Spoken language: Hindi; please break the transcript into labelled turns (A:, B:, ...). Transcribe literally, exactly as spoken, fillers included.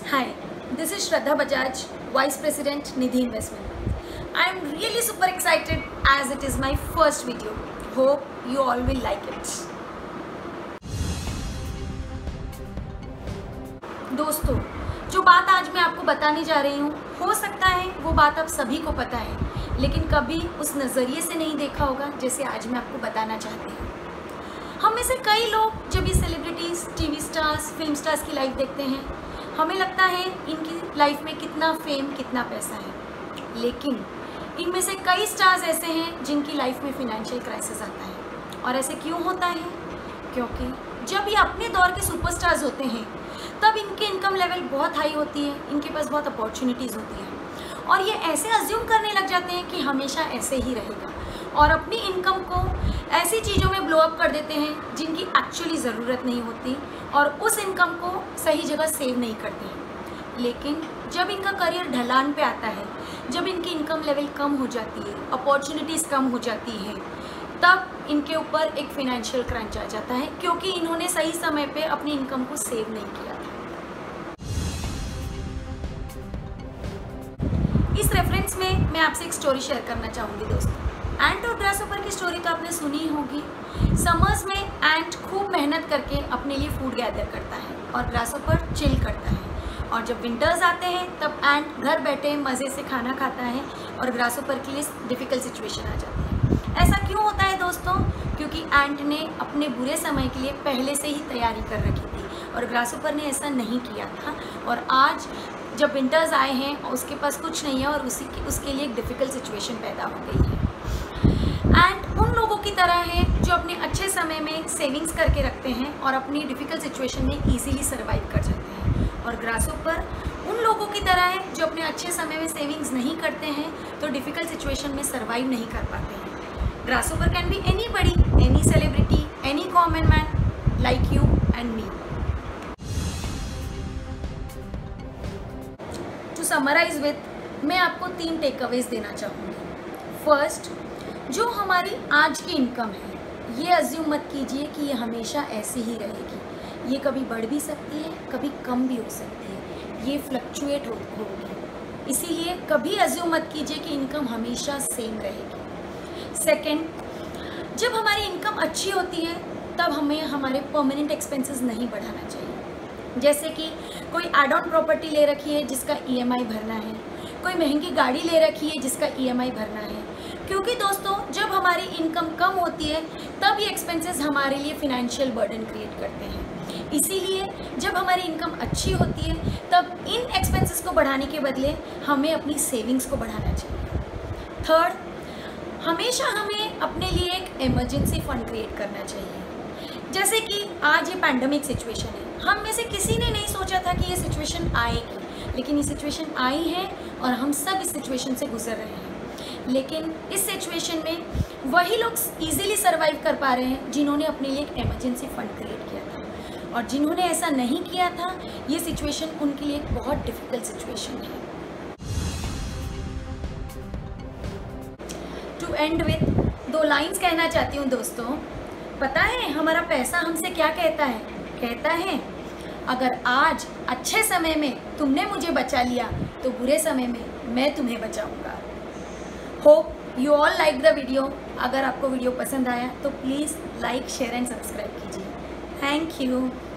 A: Hi, this is Shraddha Bajaj, Vice President, Nidhi Investment. I am really super excited as it is my first video. Hope you all will like it. दोस्तों, जो बात आज मैं आपको बताने जा रही हूँ, हो सकता है वो बात आप सभी को पता है, लेकिन कभी उस नज़रिए से नहीं देखा होगा जैसे आज मैं आपको बताना चाहती हूँ। हम में से कई लोग जब ये celebrities, TV stars, film stars की लाइफ देखते हैं, हमें लगता है इनकी लाइफ में कितना फेम, कितना पैसा है, लेकिन इनमें से कई स्टार्स ऐसे हैं जिनकी लाइफ में फिनेंशियल क्राइसिस आता है। और ऐसे क्यों होता है? क्योंकि जब ये अपने दौर के सुपरस्टार्स होते हैं तब इनकी इनकम लेवल बहुत हाई होती है, इनके पास बहुत अपॉर्चुनिटीज़ होती है और ये ऐसे अज्यूम करने लग जाते हैं कि हमेशा ऐसे ही रहेगा और अपनी इनकम को ऐसी चीज़ों में ब्लो अप कर देते हैं जिनकी एक्चुअली ज़रूरत नहीं होती और उस इनकम को सही जगह सेव नहीं करते हैं। लेकिन जब इनका करियर ढलान पे आता है, जब इनकी इनकम लेवल कम हो जाती है, अपॉर्चुनिटीज़ कम हो जाती हैं, तब इनके ऊपर एक फिनेंशियल क्रंच आ जाता है क्योंकि इन्होंने सही समय पे अपनी इनकम को सेव नहीं किया था। इस रेफरेंस में मैं आपसे एक स्टोरी शेयर करना चाहूँगी दोस्तों। एंट और ग्रासहोपर की स्टोरी तो आपने सुनी ही होगी। समर्स में एंट खूब मेहनत करके अपने लिए फूड गैदर करता है और ग्रासहोपर चिल करता है, और जब विंटर्स आते हैं तब एंट घर बैठे मज़े से खाना खाता है और ग्रासहोपर के लिए डिफ़िकल्ट सिचुएशन आ जाती है। ऐसा क्यों होता है दोस्तों? क्योंकि एंट ने अपने बुरे समय के लिए पहले से ही तैयारी कर रखी थी और ग्रासहोपर ने ऐसा नहीं किया था, और आज जब विंटर्स आए हैं और उसके पास कुछ नहीं है और उसी की उसके लिए एक डिफ़िकल्ट सिचुएशन पैदा हो गई है। एंड उन लोगों की तरह है जो अपने अच्छे समय में सेविंग्स करके रखते हैं और अपनी डिफ़िकल्ट सिचुएशन में इजीली सर्वाइव कर जाते हैं, और ग्रासहोपर उन लोगों की तरह है जो अपने अच्छे समय में सेविंग्स नहीं करते हैं तो डिफ़िकल्ट सिचुएशन में सर्वाइव नहीं कर पाते हैं। Grasshopper can be anybody, any celebrity, any common man like you and me. To summarize with, मैं आपको तीन टेकअवेज देना चाहूँगी। फर्स्ट, जो हमारी आज की इनकम है ये अज्यूम मत कीजिए कि ये हमेशा ऐसी ही रहेगी। ये कभी बढ़ भी सकती है, कभी कम भी हो सकती है, ये फ्लक्चुएट हो होगी। इसीलिए कभी अज्यूम मत कीजिए कि इनकम हमेशा सेम रहेगी। सेकंड, जब हमारी इनकम अच्छी होती है तब हमें हमारे परमानेंट एक्सपेंसेस नहीं बढ़ाना चाहिए। जैसे कि कोई एड ऑन प्रॉपर्टी ले रखी है जिसका ईएमआई भरना है, कोई महंगी गाड़ी ले रखी है जिसका ईएमआई भरना है, क्योंकि दोस्तों जब हमारी इनकम कम होती है तब ये एक्सपेंसेस हमारे लिए फिनेंशियल बर्डन क्रिएट करते हैं। इसीलिए जब हमारी इनकम अच्छी होती है तब इन एक्सपेंसेस को बढ़ाने के बदले हमें अपनी सेविंग्स को बढ़ाना चाहिए। थर्ड, हमेशा हमें अपने लिए एक इमरजेंसी फंड क्रिएट करना चाहिए। जैसे कि आज ये पैंडमिक सिचुएशन है, हम में से किसी ने नहीं सोचा था कि ये सिचुएशन आएगी, लेकिन ये सिचुएशन आई है और हम सब इस सिचुएशन से गुजर रहे हैं। लेकिन इस सिचुएशन में वही लोग इजीली सर्वाइव कर पा रहे हैं जिन्होंने अपने लिए एक इमरजेंसी फंड क्रिएट किया था, और जिन्होंने ऐसा नहीं किया था ये सिचुएशन उनके लिए एक बहुत डिफ़िकल्ट सिचुएशन है। टू एंड विथ, दो लाइंस कहना चाहती हूँ दोस्तों। पता है हमारा पैसा हमसे क्या कहता है? कहता है, अगर आज अच्छे समय में तुमने मुझे बचा लिया तो बुरे समय में मैं तुम्हें बचाऊंगा। Hope you all like the video. अगर आपको वीडियो पसंद आया तो please like, share and subscribe कीजिए। Thank you.